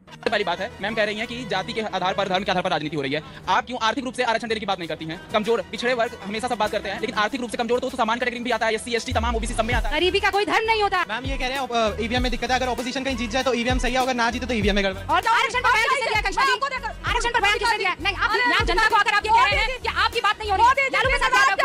पहली बात है, मैम कह रही हैं कि जाति के आधार पर, धर्म के आधार पर राजनीति हो रही है। आप क्यों आर्थिक रूप से आरक्षण देने की बात नहीं करती हैं? कमजोर पिछड़े वर्ग हमेशा सब बात करते हैं, लेकिन आर्थिक रूप से कमजोर तो सामान्य कैटेगरी भी आता है, एससी एसटी तमाम ओबीसी सब में आता है। गरीबी का कोई धर्म नहीं होता। मैम ये कह रहे हैं ईवीएम में दिक्कत है, अगर ऑपोजिशन कहीं जीत जाए तो ईवीएम सही है, अगर ना जीते तो ईवीएम में गड़बड़। और आरक्षण पर बयान किसने दिया? आरक्षण पर बयान किसने दिया? नहीं, आप यहाँ जनता को आकर आप ये कह रहे हैं कि आपकी बात नहीं हो रही। लालू प्रसाद यादव,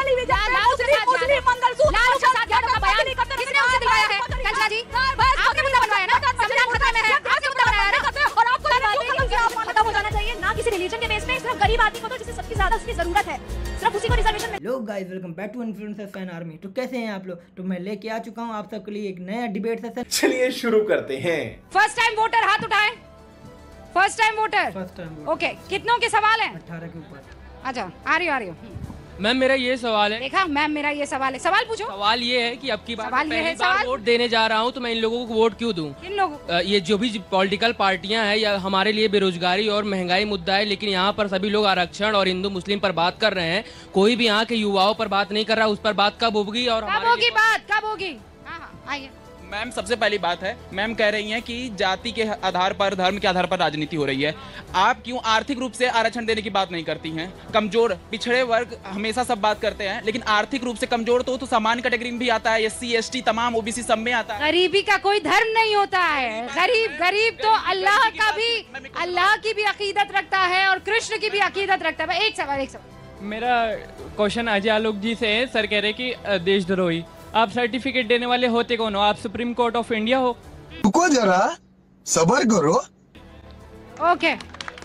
लालू प्रसाद यादव का बयान किसने उसे दिलाया है? कंचना जी, आपने मुद्दा बनवाया ना, संविधान खतरे में है, आपने मुद्दा बनाया ना, और आपको खत्म हो जाना चाहिए ना किसी रिलीजन के बेस में। सिर्फ गरीब आदमी को तो जिसे सबसे ज्यादा उसकी जरूरत है, सिर्फ उसी को रिजर्वेशन में। Hello guys, welcome back to influencer fan army. तो कैसे हैं आप लोग? तो मैं लेके आ चुका हूं आप सबके लिए एक नया डिबेट सेशन। चलिए शुरू करते हैं। फर्स्ट टाइम वोटर हाथ उठाएं। First time voter. ओके, कितनों के सवाल हैं? 18 के ऊपर। अच्छा, आ रही हो। मैम मेरा ये सवाल है। देखा मैम, मेरा ये सवाल है। सवाल पूछो। सवाल ये है कि अब की बार सवाल ये है, सवाल वोट देने जा रहा हूँ तो मैं इन लोगों को वोट क्यों दूं? किन लोगों? ये जो भी पॉलिटिकल पार्टियां हैं, या हमारे लिए बेरोजगारी और महंगाई मुद्दा है, लेकिन यहाँ पर सभी लोग आरक्षण और हिंदू मुस्लिम पर बात कर रहे हैं। कोई भी यहाँ के युवाओं पर बात नहीं कर रहा। उस पर बात कब होगी और कब होगी बात? कब होगी? हाँ, आइए। मैम सबसे पहली बात है, मैम कह रही हैं कि जाति के आधार पर, धर्म के आधार पर राजनीति हो रही है। आप क्यों आर्थिक रूप से आरक्षण देने की बात नहीं करती हैं? कमजोर पिछड़े वर्ग हमेशा सब बात करते हैं, लेकिन आर्थिक रूप से कमजोर तो सामान्य कैटेगरी में भी आता है, एससी एसटी तमाम ओबीसी सब में आता है। गरीबी का कोई धर्म नहीं होता है। गरीब तो अल्लाह की भी अकीदत रखता है और कृष्ण की भी अकीदत रखता है। एक सवाल मेरा क्वेश्चन अजय आलोक जी से है। सर कह रहे कि देशद्रोही, आप सर्टिफिकेट देने वाले होते कौन हो? आप सुप्रीम कोर्ट ऑफ इंडिया हो? रुको जरा, सब्र करो। ओके।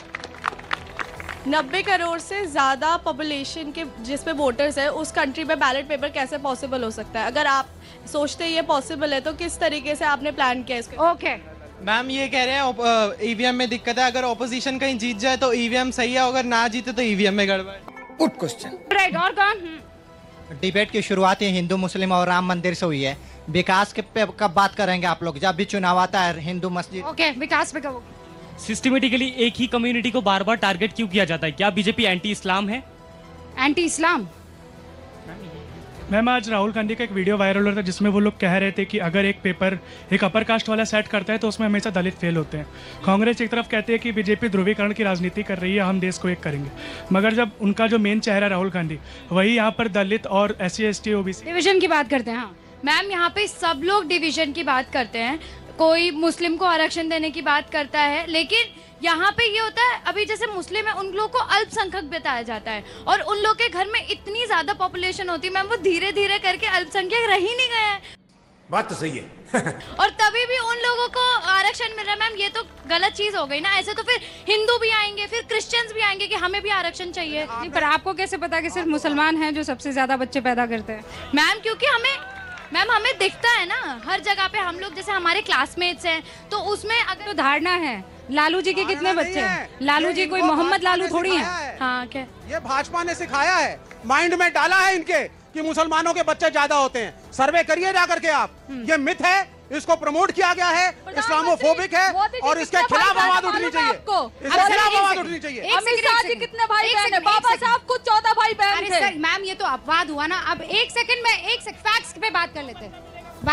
90 करोड़ से ज्यादा पॉपुलेशन के जिस पे वोटर्स है, उस कंट्री में बैलेट पेपर कैसे पॉसिबल हो सकता है? अगर आप सोचते ये पॉसिबल है तो किस तरीके से आपने प्लान किया इसको? ओके। मैम ये कह रहे हैं ईवीएम में दिक्कत है, अगर ऑपोजिशन कहीं जीत जाए तो ईवीएम सही है, अगर ना जीते तो ईवीएम में गड़बड़। Good question. राइट, और कौन? डिबेट की शुरुआत हिंदू मुस्लिम और राम मंदिर से हुई है। विकास के पे कब बात करेंगे आप लोग? जब भी चुनाव आता है हिंदू मस्जिद। ओके, विकास पे कब? सिस्टमेटिकली एक ही कम्युनिटी को बार बार टारगेट क्यों किया जाता है? क्या बीजेपी एंटी इस्लाम है? एंटी इस्लाम? मैम आज राहुल गांधी का एक वीडियो वायरल हो रहा था जिसमें वो लोग कह रहे थे कि अगर एक पेपर एक अपर कास्ट वाला सेट करता है तो उसमें हमेशा दलित फेल होते हैं। कांग्रेस एक तरफ कहती है कि बीजेपी ध्रुवीकरण की राजनीति कर रही है, हम देश को एक करेंगे, मगर जब उनका जो मेन चेहरा राहुल गांधी वही यहाँ पर दलित और SC ST OBC डिवीजन की बात करते हैं। हाँ मैम, यहाँ पे सब लोग डिवीजन की बात करते हैं। कोई मुस्लिम को आरक्षण देने की बात करता है, लेकिन यहाँ पे ये होता है, अभी जैसे मुस्लिम है उन लोगों को अल्पसंख्यक बताया जाता है, और उन लोग के घर में इतनी ज्यादा पॉपुलेशन होती है मैम, वो धीरे धीरे करके अल्पसंख्यक रह ही नहीं गए हैं। बात तो सही है। और तभी भी उन लोगों को आरक्षण मिल रहा है। मैम ये तो गलत चीज हो गई ना। ऐसे तो फिर हिंदू भी आएंगे, फिर क्रिश्चियंस भी आएंगे कि हमें भी आरक्षण चाहिए। पर आपको कैसे पता कि सिर्फ मुसलमान हैं जो सबसे ज्यादा बच्चे पैदा करते हैं? मैम क्योंकि हमें दिखता है ना हर जगह पे। हम लोग जैसे हमारे क्लासमेट्स हैं तो उसमें अगर तो धारणा है लालू जी के कितने बच्चे हैं? लालू जी कोई मोहम्मद लालू थोड़ी है। हाँ क्या ये भाजपा ने सिखाया है, माइंड में डाला है इनके कि मुसलमानों के बच्चे ज्यादा होते हैं। सर्वे करिए जाकर के आप, ये मिथ है, इसको प्रमोट किया गया है, इस्लामोफोबिक है और इसके खिलाफ आवाज उठनी चाहिए। इसके खिलाफ आवाज उठनी चाहिए। अमित शाह जी कितने भाई बहन है? बाबा साहब को 14 भाई बहन थे। मैम ये तो अपवाद हुआ ना। अब एक सेकंड में फैक्ट्स पे बात कर लेते हैं।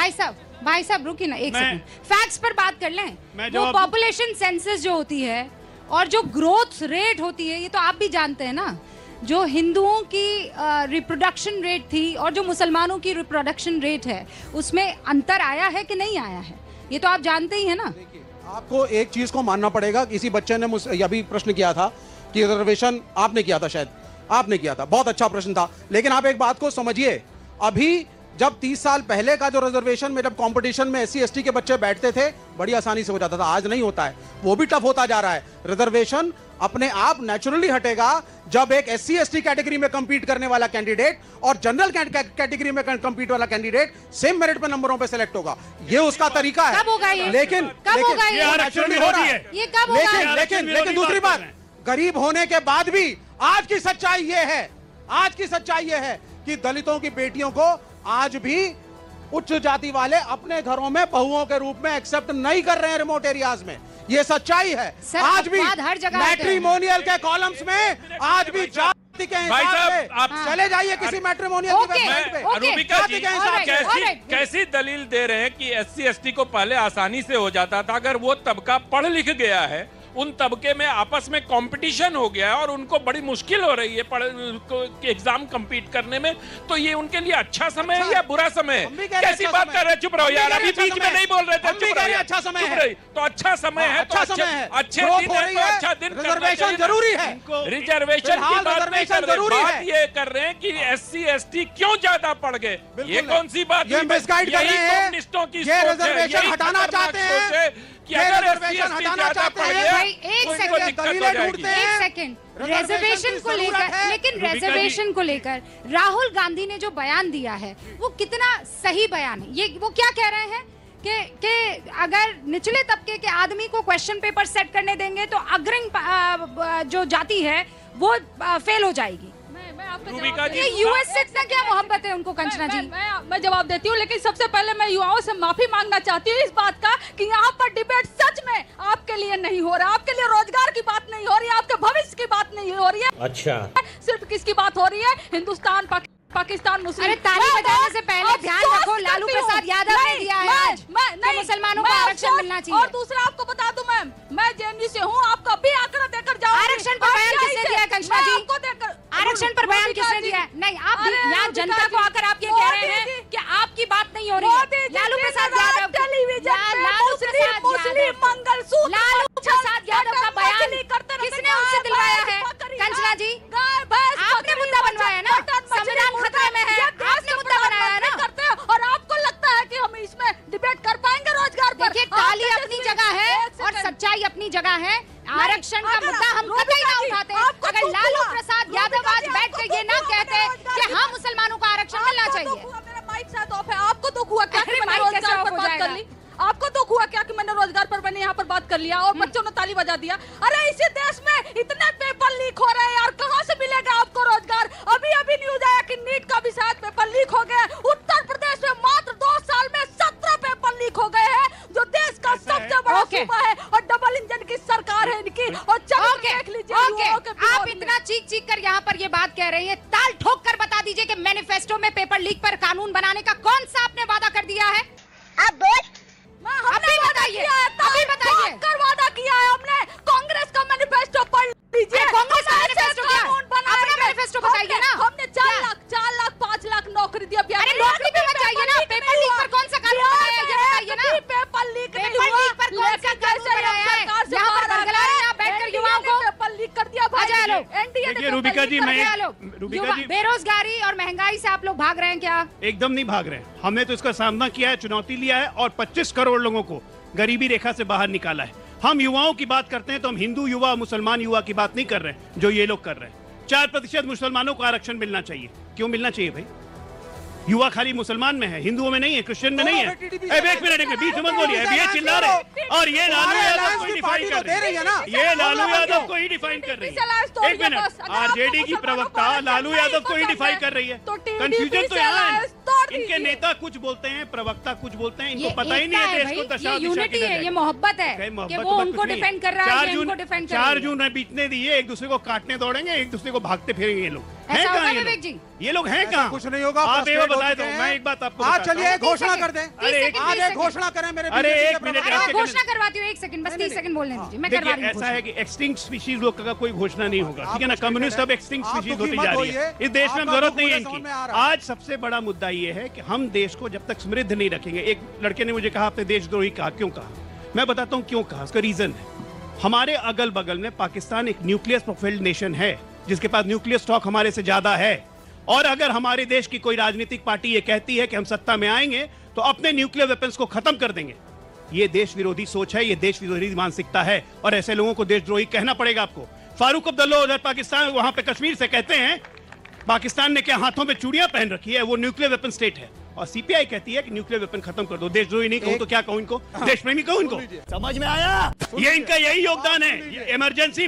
भाई साहब रुकिए ना एक सेकंड, फैक्ट्स पर बात कर लें। वो पॉपुलेशन सेंसस जो होती है और जो ग्रोथ रेट होती है, ये तो आप भी जानते हैं ना। जो हिंदुओं की रिप्रोडक्शन रेट थी और जो मुसलमानों की रिप्रोडक्शन रेट है, उसमें अंतर आया है कि नहीं आया है? ये तो आप जानते ही है ना। आपको एक चीज को मानना पड़ेगा। किसी बच्चे ने मुझसे अभी प्रश्न किया था कि रिजर्वेशन आपने किया था, शायद आपने किया था, बहुत अच्छा प्रश्न था। लेकिन आप एक बात को समझिए, अभी जब 30 साल पहले का जो रिजर्वेशन में जब कंपटीशन में SC ST के बच्चे बैठते थे, बड़ी आसानी से हो जाता था, आज नहीं होता है, वो भी टफ होता जा रहा है। रिजर्वेशन अपने आप नेचुरली हटेगा जब एक SC ST कैटेगरी में कंपीट करने वाला कैंडिडेट और जनरल कैटेगरी में कंपीट वाला कैंडिडेट सेम मेरिट पे नंबरों पे सिलेक्ट होगा। ये उसका तरीका है। कब होगा ये? लेकिन लेकिन दूसरी बात, गरीब होने के बाद भी आज की सच्चाई ये है कि दलितों की बेटियों को आज भी उच्च जाति वाले अपने घरों में बहुओं के रूप में एक्सेप्ट नहीं कर रहे हैं रिमोट एरियाज में। ये सच्चाई है। आज भी मैट्रिमोनियल के कॉलम्स में आज भी जाति के हिसाब से आप चले जाइए किसी मैट्रिमोनियल की वेबसाइट पे। रूबिका जी कैसी दलील दे रहे हैं कि SC ST को पहले आसानी से हो जाता था? अगर वो तबका पढ़ लिख गया है उन तबके में आपस में कंपटीशन हो गया है और उनको बड़ी मुश्किल हो रही है एग्जाम कंपीट करने में, तो ये उनके लिए अच्छा समय है या बुरा समय है? कैसी बात कर रहे हैं? चुप रहो यार, अभी बीच में नहीं बोल रहे थे, चुप रहो। अच्छा समय है तो अच्छा समय है, तो अच्छे दिन है तो अच्छा दिन। रिजर्वेशन जरूरी है, रिजर्वेशन की बात नहीं कर रहे, बात ये कर रहे हैं कि SC ST क्यों ज्यादा पड़ गए, ये कौन सी बात? मिसगाइड कर रहे हैं, ये रिजर्वेशन हटाना चाहते हैं कि अगर रिजर्वेशन हटाना चाहते हैं। भाई एक सेकंड रिजर्वेशन को लेकर, लेकिन रिजर्वेशन को लेकर राहुल गांधी ने जो बयान दिया है वो कितना सही बयान है? ये वो क्या कह रहे हैं कि अगर निचले तबके के आदमी को क्वेश्चन पेपर सेट करने देंगे तो अग्रणी जो जाति है वो फेल हो जाएगी। ये यूएस से इतना क्या मोहब्बत है उनको? कंचना जी मैं जवाब देती हूँ, लेकिन सबसे पहले मैं युवाओं से माफी मांगना चाहती हूँ इस बात का कि यहाँ पर डिबेट सच में आपके लिए नहीं हो रहा, आपके लिए रोजगार की बात नहीं हो रही है, आपके भविष्य की बात नहीं हो रही है। अच्छा, सिर्फ किसकी बात हो रही है? हिंदुस्तान पाकिस्तान मुस्लिम। अरे ताली बजाने से पहले ध्यान रखो, लालू प्रसाद यादव ने दिया है आज कि मुसलमानों को आरक्षण मिलना चाहिए। और दूसरा आपको बता दूं मैं JNU से हूँ, आपको अभी आंकड़ा देकर जाऊँ। आरक्षण पर बयान किसने दिया है कंचना जी? आरक्षण पर बयान किसने दिया है? नहीं, आप यहाँ जनता को आकर आप ये कह रहे हैं कि आपकी बात नहीं हो रही है। लालू प्रसाद यादव टेलीविजन मुस्लिम मंगलसूत्र, लालू प्रसाद यादव का बयान किसने उनसे दिलवाया है? कंचना जी आपने मुद्दा बनवाया ना, संविधान खतरे में है, आपने मुद्दा बनाया है ना। और आपको लगता है कि हम इसमें डिबेट कर पाएंगे रोजगार पर? देखिए, ताली अपनी जगह है और सच्चाई अपनी जगह है। आरक्षण का मुद्दा हम कतई ना उठाते। अगर लालू प्रसाद यादव आज बैठ के ये ना कहते कि हाँ मुसलमानों को आरक्षण मिलना चाहिए। मेरा माइक साथ ऑफ है, आपको दुख हुआ क्या कि मैंने रोजगार पर बात कर ली? आपको दुख हुआ क्या कि मैंने रोजगार पर मैंने यहाँ पर बात कर लिया और बच्चों ने ताली बजा दिया? अरे इसी देश में इतने पेपर लीक हो रहे हैं यार, कहाँ से मिलेगा आपको रोजगार? अभी न्यूज आया कि नीट का भी शायद पेपर लीक हो गया। उत्तर प्रदेश में मात्र 2 साल में 17 पेपर लीक हो गए हैं, जो देश का सबसे बड़ा सूबा है और डबल इंजन की सरकार है इनकी। और देख लीजिए, आप इतना चीख कर यहाँ पर ये बात कह रही है, ताल ठोक कर बता दीजिए कि मैनिफेस्टो में पेपर लीक पर कानून बनाने का कौन सा आपने वादा कर दिया है? आप बोल, अभी बताइए, वादा किया है हमने। कांग्रेस का मैनिफेस्टो पढ़ लीजिए। कांग्रेस का मैनिफेस्टो क्या? अपना मैनिफेस्टो बताइए ना। हमने 4 लाख 5 लाख नौकरी दी। अरे नौकरी भी बताइए ना। पेपर लीक पर कौन सा कानून बनाया है ये बताइए ना। पेपर लीक पर कौन सा कानून बनाया है? यहाँ पर बरगला रहे हैं आप बैठकर युवाओं को। पेपर लीक कर दिया भाई। देखिए रूबिका जी, बेरोजगारी और महंगाई से आप लोग भाग रहे हैं क्या? एकदम नहीं भाग रहे हैं। हमने तो इसका सामना किया है, चुनौती लिया है और 25 करोड़ लोगों को गरीबी रेखा से बाहर निकाला है। हम युवाओं की बात करते हैं तो हम हिंदू युवा मुसलमान युवा की बात नहीं कर रहे हैं जो ये लोग कर रहे हैं। 4% मुसलमानों को आरक्षण मिलना चाहिए। क्यों मिलना चाहिए भाई? युवा खाली मुसलमान में है, हिंदुओं में नहीं है, क्रिश्चियन में नहीं है। एक मिनट बीच में बोलिए, ये चिल्ला रहे और ये लालू यादव को ही डिफाइन कर रही है। ये लालू यादव को ही डिफाइन कर रही है। एक मिनट, आरजेडी की प्रवक्ता लालू यादव को ही डिफाइन कर रही है। कंफ्यूजन तो यहाँ है। इनके नेता कुछ बोलते हैं, प्रवक्ता कुछ बोलते हैं, इनको पता ही नहीं है देश को दशा यूनिटी है, ये मोहब्बत है कि वो उनको डिफेंड कर रहा है, उनको डिफेंड कर रहा है। 4 जून बीतने दिए, एक दूसरे को काटने दौड़ेंगे, एक दूसरे को भागते फिरेंगे। ये लोग हैं कहाँ? ये लोग हैं कहाँ? कुछ नहीं होगा। आप ये बता दो, मैं एक बात आपको आज चलिए घोषणा कर दें। आज एक घोषणा करें मेरे। अरे एक मिनट, घोषणा करवाती हूँ। 1 सेकंड, बस 30 सेकंड बोलने दीजिए, मैं करवा रही हूँ। ऐसा है कि एक्सटिंक्ट स्पीशीज लोग का कोई घोषणा नहीं होगा, ठीक है ना। कम्युनिस्ट अब एक्सटिंक्ट स्पीशीज होती जा रही है। इस देश में जरूरत नहीं है इनकी। आज सबसे बड़ा मुद्दा ये है कि हम देश को जब तक समृद्ध नहीं रखेंगे। एक लड़के ने मुझे कहा आपने देशद्रोही कहा, क्यों कहा? मैं बताता हूँ क्यों कहा। उसका रीजन है, हमारे अगल बगल में पाकिस्तान एक न्यूक्लियर प्रोफाइल्ड नेशन है जिसके पास न्यूक्लियर स्टॉक हमारे से ज्यादा है। और अगर हमारे देश की कोई राजनीतिक पार्टी ये कहती है कि हम सत्ता में आएंगे तो अपने न्यूक्लियर वेपन्स को खत्म कर देंगे, ये देश विरोधी सोच है, ये देश विरोधी मानसिकता है और ऐसे लोगों को देशद्रोही कहना पड़ेगा आपको। फारूक अब्दुल्ला उधर पाकिस्तान, वहां पे कश्मीर से कहते हैं पाकिस्तान ने क्या हाथों में चूड़ियां पहन रखी है, वो न्यूक्लियर वेपन स्टेट है। और सीपीआई कहती है कि न्यूक्लियर वेपन खत्म कर दो। देशद्रोही नहीं कहूं तो क्या कहूं इनको? देश प्रेमी कहूं इनको? समझ में आया? ये इनका यही योगदान है। इमरजेंसी में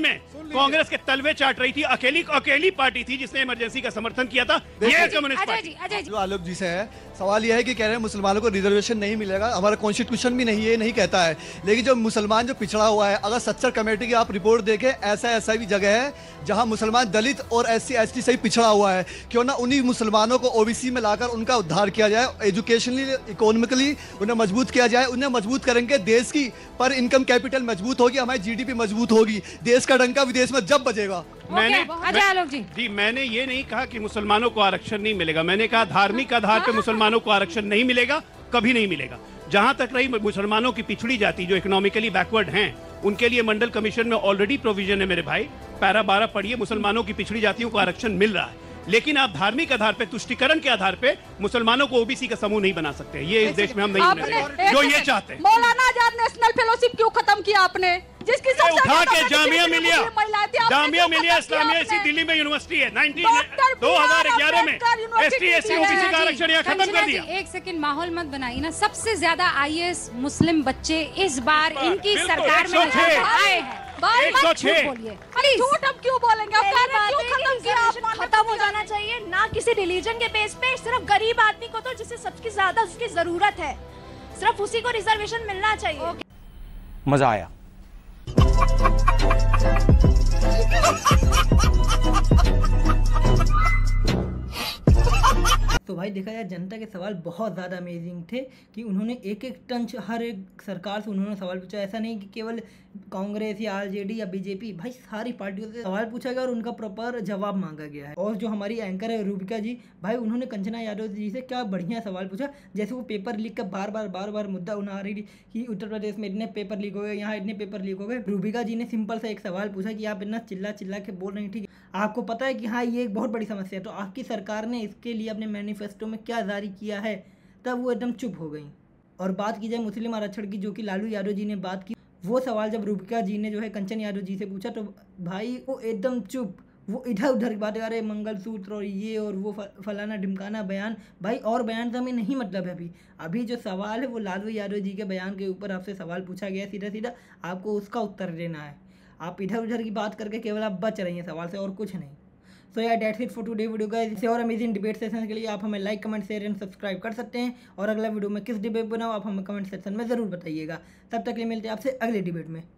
कांग्रेस के तलवे चाट रही थी, अकेली पार्टी थी जिसने इमरजेंसी का समर्थन किया था, ये कम्युनिस्ट पार्टी। जो आलोक जी से है सवाल यह है कि कह रहे हैं मुसलमानों को रिजर्वेशन नहीं मिलेगा, हमारा कॉन्स्टिट्यूशन भी नहीं, ये नहीं कहता है। लेकिन जो मुसलमान जो पिछड़ा हुआ है, अगर सच्चर कमेटी की आप रिपोर्ट देखें, ऐसा भी जगह है जहां मुसलमान दलित और SC ST से ही पिछड़ा हुआ है। क्यों ना उन्हीं मुसलमानों को OBC में लाकर उनका उद्धार किया जाए, एजुकेशनली इकोनॉमिकली उन्हें मजबूत किया जाए। उन्हें मजबूत करेंगे, देश की पर इनकम कैपिटल मजबूत होगी, हमारी GDP मजबूत होगी, देश का डंका विदेश में जब बजेगा। मैंने ये नहीं कहा कि मुसलमानों को आरक्षण नहीं मिलेगा, मैंने कहा धार्मिक आधार पर मुसलमानों को आरक्षण नहीं मिलेगा, कभी नहीं मिलेगा। जहां तक रही मुसलमानों की पिछड़ी जाति जो इकोनॉमिकली बैकवर्ड हैं, उनके लिए मंडल कमीशन में ऑलरेडी प्रोविजन है मेरे भाई, पैरा 12 पढ़िए, मुसलमानों की पिछड़ी जातियों को आरक्षण मिल रहा है। लेकिन आप धार्मिक आधार पे, तुष्टिकरण के आधार पे मुसलमानों को OBC का समूह नहीं बना सकते। ये इस देश में हम नहीं होने जो ये चाहते हैं। मौलाना आजाद नेशनल फेलोशिप क्यों खत्म किया आपने? जिसकी उठा के जामिया मिलिया इस्लामिया इसी दिल्ली में यूनिवर्सिटी है, 2011 में ST SC OBC का आरक्षण यहाँ खत्म कर दिया। एक सेकंड माहौल मत बनाइए ना। सबसे ज्यादा IAS मुस्लिम बच्चे इस बार इनकी सरकार में आए हैं। झूठ हम क्यों बोलेंगे? खत्म हो जाना चाहिए, ना किसी रिलीजन के बेस पे, सिर्फ गरीब आदमी को तो जिसे सबसे ज्यादा उसकी जरूरत है, सिर्फ उसी को रिजर्वेशन मिलना चाहिए। मजा आया। तो भाई देखा जाए जनता के सवाल बहुत ज़्यादा अमेजिंग थे कि उन्होंने एक टंच हर एक सरकार से उन्होंने सवाल पूछा। ऐसा नहीं कि केवल कांग्रेस या RJD या BJP, भाई सारी पार्टियों से सवाल पूछा गया और उनका प्रॉपर जवाब मांगा गया है। और जो हमारी एंकर है रूबिका जी, भाई उन्होंने कंचना यादव जी से क्या बढ़िया सवाल पूछा। जैसे वो पेपर लीक का बार बार मुद्दा उठा रही थी कि उत्तर प्रदेश में इतने पेपर लीक हो गए, यहाँ इतने पेपर लीक हो गए। रूबिका जी ने सिंपल सा एक सवाल पूछा कि आप इतना चिल्ला के बोल रहे हैं, ठीक है, आपको पता है कि हाँ ये एक बहुत बड़ी समस्या है, तो आपकी सरकार ने इसके लिए अपने मैनिफेस्टो में क्या जारी किया है? तब वो एकदम चुप हो गई। और बात की जाए मुस्लिम आरक्षण की, जो कि लालू यादव जी ने बात की, वो सवाल जब रूबिका जी ने जो है कंचन यादव जी से पूछा तो भाई वो एकदम चुप, वो इधर उधर की बातें कर रहे, मंगलसूत्र और ये और वो फलाना ढिमकाना बयान। भाई और बयान से हमें नहीं मतलब है। अभी जो सवाल है वो लालू यादव जी के बयान के ऊपर आपसे सवाल पूछा गया, सीधा आपको उसका उत्तर देना है। आप इधर उधर की बात करके केवल आप बच रही हैं सवाल से और कुछ नहीं। सो यार that's it for today video guys. इससे और अमेजिंग डिबेट सेशन के लिए आप हमें like, comment, share and subscribe कर सकते हैं। और अगला वीडियो में किस डिबेट बनाओ आप हमें कमेंट सेक्शन में ज़रूर बताइएगा। तब तक के लिए मिलते हैं आपसे अगले डिबेट में।